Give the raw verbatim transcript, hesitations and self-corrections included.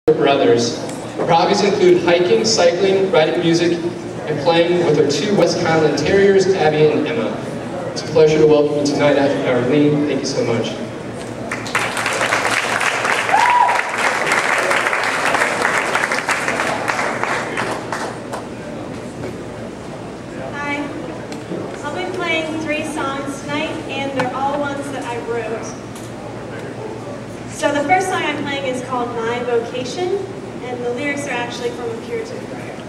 brothers. Our hobbies include hiking, cycling, writing music, and playing with our two West Highland Terriers, Abby and Emma. It's a pleasure to welcome you tonight, Arlene. Thank you so much. Hi. I'll be playing three songs tonight, and they're all ones that I wrote. So the first song I'm playing is called My Vocation, and the lyrics are actually from a Puritan prayer.